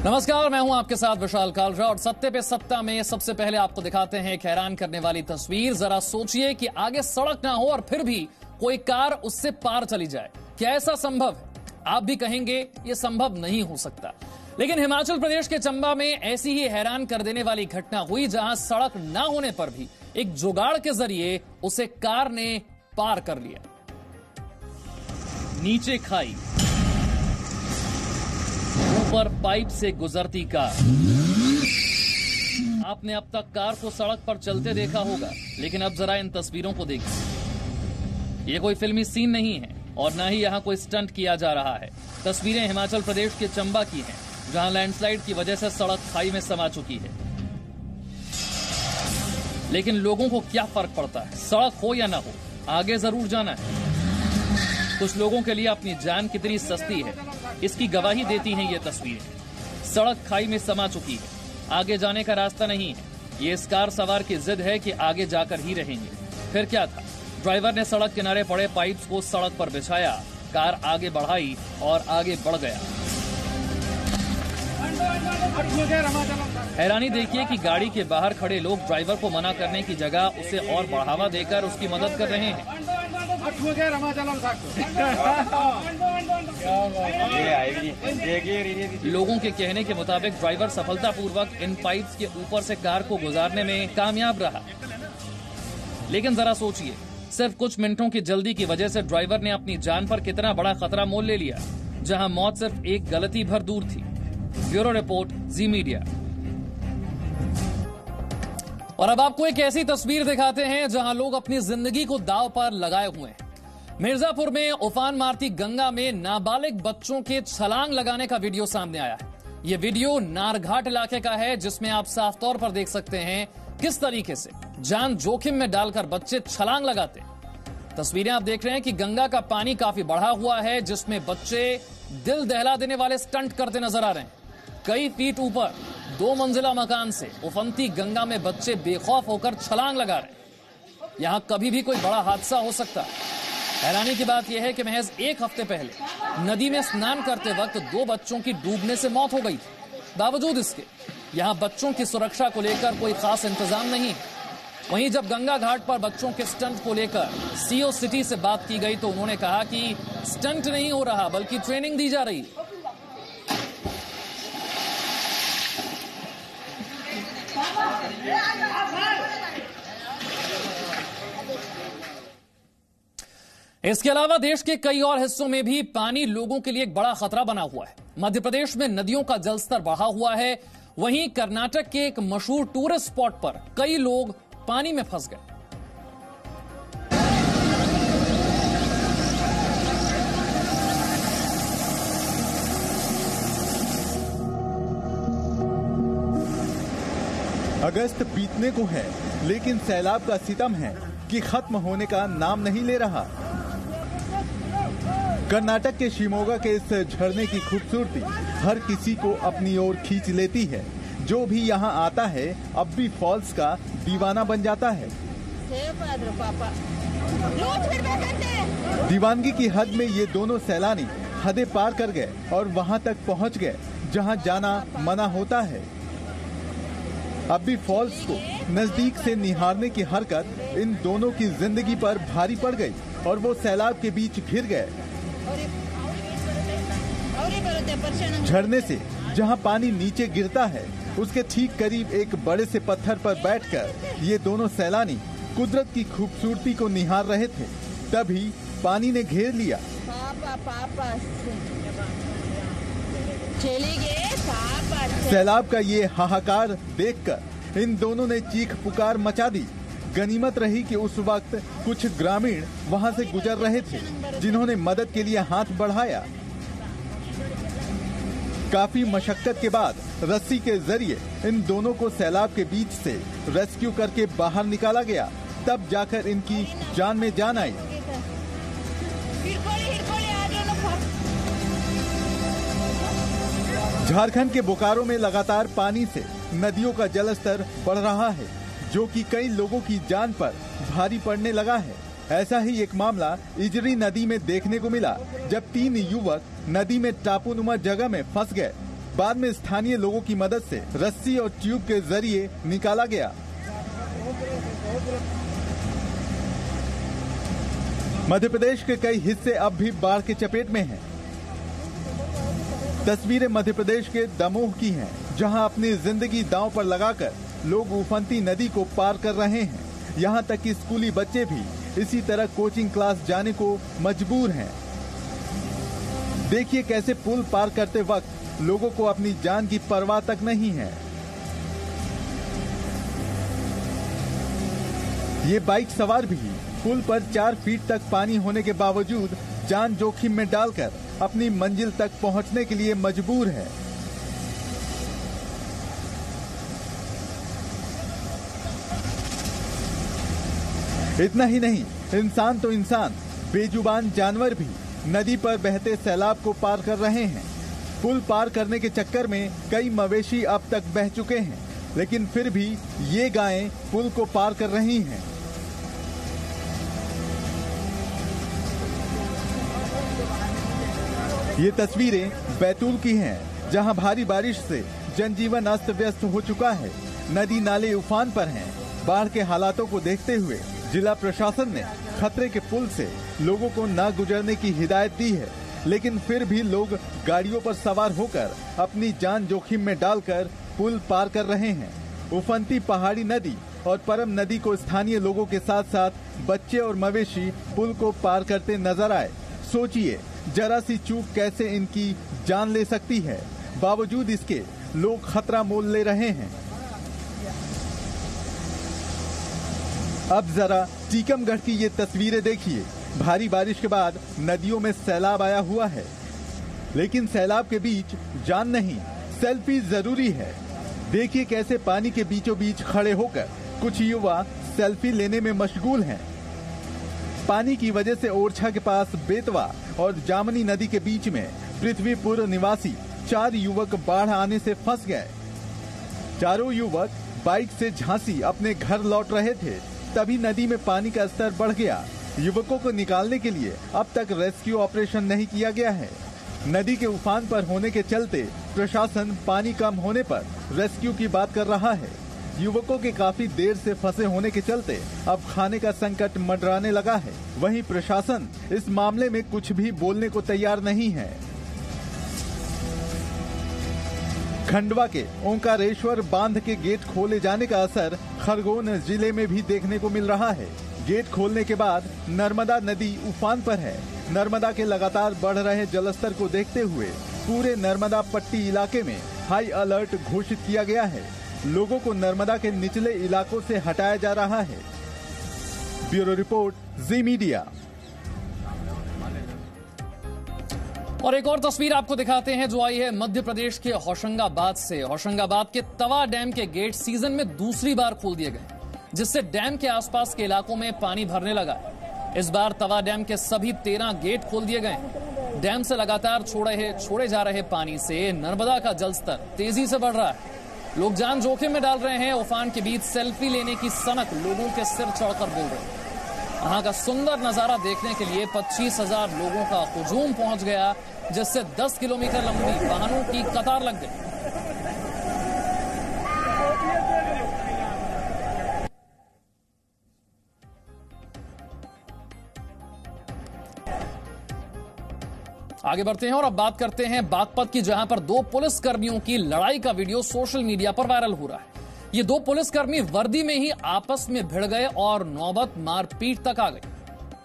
नमस्कार, मैं हूं आपके साथ विशाल कालरा और सत्ते पे सत्ता में सबसे पहले आपको दिखाते हैं एक हैरान करने वाली तस्वीर। जरा सोचिए कि आगे सड़क ना हो और फिर भी कोई कार उससे पार चली जाए। क्या ऐसा संभव है? आप भी कहेंगे ये संभव नहीं हो सकता, लेकिन हिमाचल प्रदेश के चंबा में ऐसी ही हैरान कर देने वाली घटना हुई, जहां सड़क ना होने पर भी एक जुगाड़ के जरिए उसे कार ने पार कर लिया। नीचे खाई, ऊपर पाइप से गुजरती कार। आपने अब तक कार को सड़क पर चलते देखा होगा, लेकिन अब जरा इन तस्वीरों को देखिए। ये कोई फिल्मी सीन नहीं है और न ही यहां कोई स्टंट किया जा रहा है। तस्वीरें हिमाचल प्रदेश के चंबा की हैं, जहां लैंडस्लाइड की वजह से सड़क खाई में समा चुकी है। लेकिन लोगों को क्या फर्क पड़ता है? सड़क हो या ना हो, आगे जरूर जाना है। कुछ लोगों के लिए अपनी जान कितनी सस्ती है, इसकी गवाही देती हैं ये तस्वीरें। सड़क खाई में समा चुकी है, आगे जाने का रास्ता नहीं है। ये इस कार सवार की जिद है कि आगे जाकर ही रहेंगे। फिर क्या था, ड्राइवर ने सड़क किनारे पड़े पाइप्स को सड़क पर बिछाया, कार आगे बढ़ाई और आगे बढ़ गया। हैरानी देखिए कि गाड़ी के बाहर खड़े लोग ड्राइवर को मना करने की जगह उसे और बढ़ावा देकर उसकी मदद कर रहे हैं। लोगों के कहने के मुताबिक ड्राइवर सफलतापूर्वक इन पाइप्स के ऊपर से कार को गुजारने में कामयाब रहा। लेकिन जरा सोचिए, सिर्फ कुछ मिनटों की जल्दी की वजह से ड्राइवर ने अपनी जान पर कितना बड़ा खतरा मोल ले लिया, जहां मौत सिर्फ एक गलती भर दूर थी। Bureau report, Zee media. और अब आपको एक ऐसी तस्वीर दिखाते हैं जहां लोग अपनी जिंदगी को दांव पर लगाए हुए हैं। मिर्जापुर में उफान मारती गंगा में नाबालिग बच्चों के छलांग लगाने का वीडियो सामने आया है। यह वीडियो नारघाट इलाके का है, जिसमें आप साफ तौर पर देख सकते हैं किस तरीके से जान जोखिम में डालकर बच्चे छलांग लगाते हैं। तस्वीरें आप देख रहे हैं कि गंगा का पानी काफी बढ़ा हुआ है, जिसमें बच्चे दिल दहला देने वाले स्टंट करते नजर आ रहे हैं। कई फीट ऊपर 2 मंजिला मकान से उफनती गंगा में बच्चे बेखौफ होकर छलांग लगा रहे हैं। यहां कभी भी कोई बड़ा हादसा हो सकता है। हैरानी की बात यह है कि महज एक हफ्ते पहले नदी में स्नान करते वक्त 2 बच्चों की डूबने से मौत हो गई थी। बावजूद इसके यहां बच्चों की सुरक्षा को लेकर कोई खास इंतजाम नहीं है। वहीं जब गंगा घाट पर बच्चों के स्टंट को लेकर सीओ सिटी से बात की गई, तो उन्होंने कहा कि स्टंट नहीं हो रहा, बल्कि ट्रेनिंग दी जा रही है। इसके अलावा देश के कई और हिस्सों में भी पानी लोगों के लिए एक बड़ा खतरा बना हुआ है। मध्य प्रदेश में नदियों का जलस्तर बढ़ा हुआ है। वहीं कर्नाटक के एक मशहूर टूरिस्ट स्पॉट पर कई लोग पानी में फंस गए। अगस्त बीतने को है, लेकिन सैलाब का सितम है कि खत्म होने का नाम नहीं ले रहा। कर्नाटक के शिमोगा के इस झरने की खूबसूरती हर किसी को अपनी ओर खींच लेती है। जो भी यहाँ आता है अब भी फॉल्स का दीवाना बन जाता है। दीवानगी की हद में ये दोनों सैलानी हदें पार कर गए और वहाँ तक पहुँच गए जहाँ जाना मना होता है। अब भी फॉल्स को नजदीक से निहारने की हरकत इन दोनों की जिंदगी पर भारी पड़ गई और वो सैलाब के बीच घिर गए। झरने से जहां पानी नीचे गिरता है, उसके ठीक करीब एक बड़े से पत्थर पर बैठकर ये दोनों सैलानी कुदरत की खूबसूरती को निहार रहे थे। तभी पानी ने घेर लिया। सैलाब का ये हाहाकार देखकर इन दोनों ने चीख पुकार मचा दी। गनीमत रही कि उस वक्त कुछ ग्रामीण वहां से गुजर रहे थे, जिन्होंने मदद के लिए हाथ बढ़ाया। काफी मशक्कत के बाद रस्सी के जरिए इन दोनों को सैलाब के बीच से रेस्क्यू करके बाहर निकाला गया। तब जाकर इनकी जान में जान आई। झारखंड के बोकारो में लगातार पानी से नदियों का जलस्तर बढ़ रहा है, जो कि कई लोगों की जान पर भारी पड़ने लगा है। ऐसा ही एक मामला इजरी नदी में देखने को मिला, जब 3 युवक नदी में टापूनुमा जगह में फंस गए। बाद में स्थानीय लोगों की मदद से रस्सी और ट्यूब के जरिए निकाला गया। मध्य प्रदेश के कई हिस्से अब भी बाढ़ के चपेट में हैं। तस्वीरें मध्य प्रदेश के दमोह की हैं, जहां अपनी जिंदगी दांव पर लगाकर लोग उफनती नदी को पार कर रहे हैं। यहां तक कि स्कूली बच्चे भी इसी तरह कोचिंग क्लास जाने को मजबूर हैं। देखिए कैसे पुल पार करते वक्त लोगों को अपनी जान की परवाह तक नहीं है। ये बाइक सवार भी पुल पर 4 फीट तक पानी होने के बावजूद जान जोखिम में डालकर अपनी मंजिल तक पहुंचने के लिए मजबूर है। इतना ही नहीं, इंसान तो इंसान, बेजुबान जानवर भी नदी पर बहते सैलाब को पार कर रहे हैं। पुल पार करने के चक्कर में कई मवेशी अब तक बह चुके हैं, लेकिन फिर भी ये गायें पुल को पार कर रही हैं। ये तस्वीरें बैतूल की हैं, जहां भारी बारिश से जनजीवन अस्त व्यस्त हो चुका है। नदी नाले उफान पर हैं। बाढ़ के हालातों को देखते हुए जिला प्रशासन ने खतरे के पुल से लोगों को न गुजरने की हिदायत दी है, लेकिन फिर भी लोग गाड़ियों पर सवार होकर अपनी जान जोखिम में डालकर पुल पार कर रहे हैं। उफनती पहाड़ी नदी और परम नदी को स्थानीय लोगों के साथ साथ बच्चे और मवेशी पुल को पार करते नजर आए। सोचिए, जरा सी चूक कैसे इनकी जान ले सकती है। बावजूद इसके लोग खतरा मोल ले रहे हैं। अब जरा टीकमगढ़ की ये तस्वीरें देखिए। भारी बारिश के बाद नदियों में सैलाब आया हुआ है, लेकिन सैलाब के बीच जान नहीं, सेल्फी जरूरी है। देखिए कैसे पानी के बीचों बीच खड़े होकर कुछ युवा सेल्फी लेने में मशगूल हैं। पानी की वजह से ओरछा के पास बेतवा और जामनी नदी के बीच में पृथ्वीपुर निवासी 4 युवक बाढ़ आने से फंस गए। चारों युवक बाइक से झांसी अपने घर लौट रहे थे, तभी नदी में पानी का स्तर बढ़ गया। युवकों को निकालने के लिए अब तक रेस्क्यू ऑपरेशन नहीं किया गया है। नदी के उफान पर होने के चलते प्रशासन पानी कम होने पर रेस्क्यू की बात कर रहा है। युवकों के काफी देर से फंसे होने के चलते अब खाने का संकट मंडराने लगा है। वहीं प्रशासन इस मामले में कुछ भी बोलने को तैयार नहीं है। खंडवा के ओंकारेश्वर बांध के गेट खोले जाने का असर खरगोन जिले में भी देखने को मिल रहा है। गेट खोलने के बाद नर्मदा नदी उफान पर है। नर्मदा के लगातार बढ़ रहे जलस्तर को देखते हुए पूरे नर्मदा पट्टी इलाके में हाई अलर्ट घोषित किया गया है। लोगों को नर्मदा के निचले इलाकों से हटाया जा रहा है। Bureau report, Zee media. और एक और तस्वीर आपको दिखाते हैं जो आई है मध्य प्रदेश के होशंगाबाद से। होशंगाबाद के तवा डैम के गेट सीजन में दूसरी बार खोल दिए गए, जिससे डैम के आसपास के इलाकों में पानी भरने लगा। इस बार तवा डैम के सभी 13 गेट खोल दिए गए। डैम से लगातार छोड़े जा रहे पानी से नर्मदा का जलस्तर तेजी से बढ़ रहा है। लोग जान जोखिम में डाल रहे हैं। उफान के बीच सेल्फी लेने की सनक लोगों के सिर चढ़कर बोल रही है। वहां का सुंदर नजारा देखने के लिए 25,000 लोगों का हुजूम पहुंच गया, जिससे 10 किलोमीटर लंबी वाहनों की कतार लग गई। आगे बढ़ते हैं और अब बात करते हैं बागपत की, जहां पर 2 पुलिसकर्मियों की लड़ाई का वीडियो सोशल मीडिया पर वायरल हो रहा है। ये 2 पुलिसकर्मी वर्दी में ही आपस में भिड़ गए और नौबत मारपीट तक आ गई।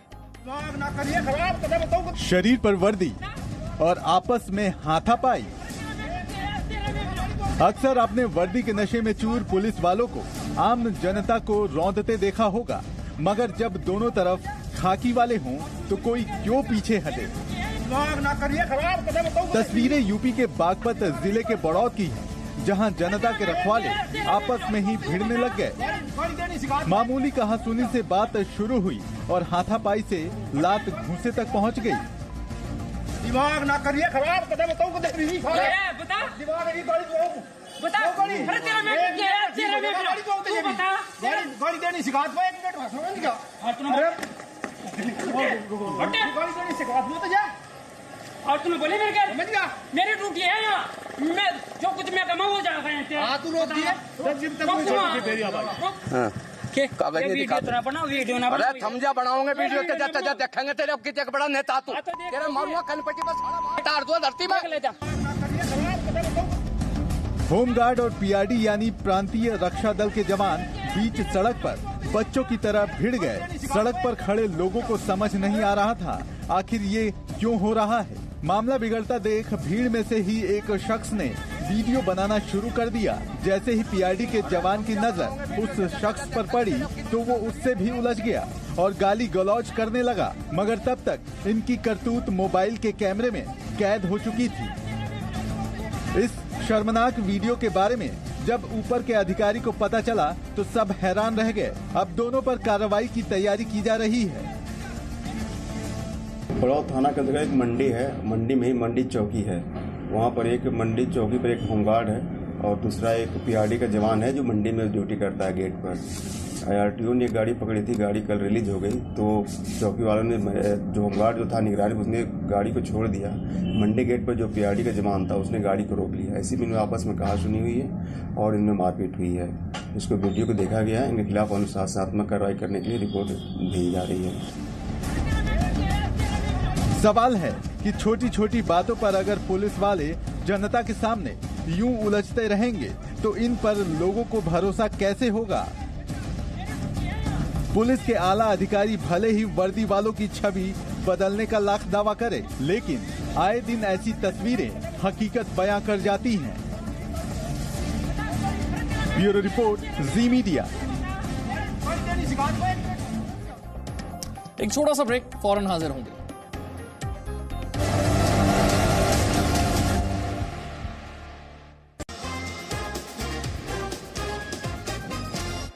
शरीर पर वर्दी और आपस में हाथापाई। अक्सर आपने वर्दी के नशे में चूर पुलिस वालों को आम जनता को रौंदते देखा होगा, मगर जब दोनों तरफ खाकी वाले हों तो कोई क्यों पीछे हटे। तस्वीरें यूपी के बागपत जिले के बड़ौद की हैं, जहां जनता के रखवाले आपस में ही भिड़ने लग गए। मामूली कहासुनी से बात शुरू हुई और हाथापाई से लात घूंसे तक पहुंच गई। दिमाग ना करिए खराब, बताओ को देख रही बता दिमाग नहीं बता गाड़ी देनी सिखात में 1 मिनट समझ गया। गाड़ी देनी सिखात में तो जा और तुम्हें बोले मेरे क्या समझ गया, मेरी ड्यूटी है यहाँ। मैं जो कुछ मैं कमाऊँ वो जाएगा। हाँ तू रोक दिए। वीडियो ना अरे थम जा बनाओगे वीडियो के जब देखेंगे तेरे अब कितने बड़ा नेता तू तेरे मरुआ कनपटी बस तार दो धरती में ले जा। होमगार्ड और पीआरडी यानी प्रांतीय रक्षा दल के जवान बीच सड़क पर बच्चों की तरह भिड़ गए। सड़क पर खड़े लोगों को समझ नहीं आ रहा था आखिर ये क्यों हो रहा है। मामला बिगड़ता देख भीड़ में से ही एक शख्स ने वीडियो बनाना शुरू कर दिया। जैसे ही पीआरडी के जवान की नजर उस शख्स पर पड़ी तो वो उससे भी उलझ गया और गाली गलौज करने लगा, मगर तब तक इनकी करतूत मोबाइल के कैमरे में कैद हो चुकी थी। इस शर्मनाक वीडियो के बारे में जब ऊपर के अधिकारी को पता चला तो सब हैरान रह गए। अब दोनों पर कार्रवाई की तैयारी की जा रही है। बड़ौद थाना के अंतर्गत एक मंडी है, मंडी में ही मंडी चौकी है। वहाँ पर एक मंडी चौकी पर एक होमगार्ड है और दूसरा एक पीआरडी का जवान है जो मंडी में ड्यूटी करता है गेट पर। आरटीओ ने एक गाड़ी पकड़ी थी, गाड़ी कल रिलीज हो गई तो चौकी वालों ने जो होमगार्ड जो था निगरानी उसने गाड़ी को छोड़ दिया। मंडी गेट पर जो पीआरडी का जवान था उसने गाड़ी को रोक लिया। ऐसी में इनमें आपस में कहा सुनी हुई है और इनमें मारपीट हुई है। इसको वीडियो को देखा गया है। इनके खिलाफ अनुशासनात्मक कार्रवाई करने के लिए रिपोर्ट भेजी जा रही है। सवाल है कि छोटी छोटी बातों पर अगर पुलिस वाले जनता के सामने यूं उलझते रहेंगे तो इन पर लोगों को भरोसा कैसे होगा। पुलिस के आला अधिकारी भले ही वर्दी वालों की छवि बदलने का लाख दावा करे, लेकिन आए दिन ऐसी तस्वीरें हकीकत बयां कर जाती हैं। Bureau report, Zee media. एक छोटा सा ब्रेक, फौरन हाजिर होंगे।